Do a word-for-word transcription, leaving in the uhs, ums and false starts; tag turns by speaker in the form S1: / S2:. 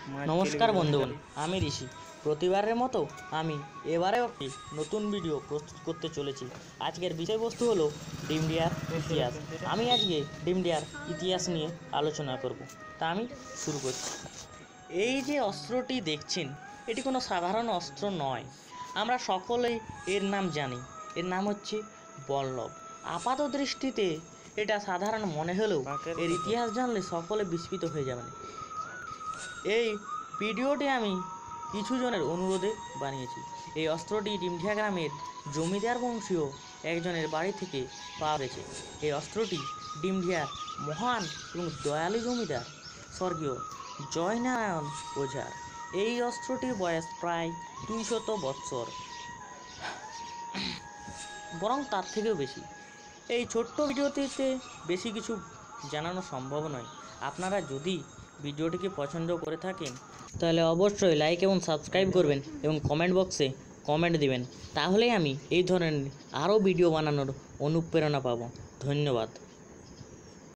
S1: नमस्कार बंधुगण आमी ऋषि प्रतिबारेर मतो आमी एबारेও একটি নতুন ভিডিও প্রস্তুত করতে চলেছি। আজকের বিষয়বস্তু হলো ডিমডিয়ার ইতিহাস। আমি আজকে ডিমডিয়ার ইতিহাস নিয়ে আলোচনা করব। তা আমি শুরু করছি। এই যে অস্ত্রটি দেখছেন এটি কোনো সাধারণ অস্ত্র নয়, আমরা সকলেই এর নাম জানি। এর নাম হচ্ছে বল্লভ। আপাত দৃষ্টিতে এটা সাধারণ মনে হলেও এর ইতিহাস জানলে সকলে বিস্মিত হয়ে যাবেন। এই ভিডিওটি আমি কিছু জনের অনুরোধে বানিয়েছি। এই অস্ত্রটি ডিমডিয়া গ্রামের জমিদার বংশীয় একজনের বাড়ি থেকে পাওয়া গেছে। এই অস্ত্রটি ডিমডিয়ার মহান এবং দয়ালু জমিদার স্বর্গীয় জয়নারায়ণ ওঝার। এই অস্ত্রটির বয়স প্রায় দুইশত বৎসর, বরং তার থেকেও বেশি। এই ছোট্ট ভিডিওটিতে বেশি কিছু জানানো সম্ভব নয়। আপনারা যদি ভিডিওটিকে পছন্দ করে থাকেন তাহলে অবশ্যই লাইক এবং সাবস্ক্রাইব করবেন এবং কমেন্ট বক্সে কমেন্ট দিবেন, তাহলেই আমি এই ধরনের আরও ভিডিও বানানোর অনুপ্রেরণা পাবো। ধন্যবাদ।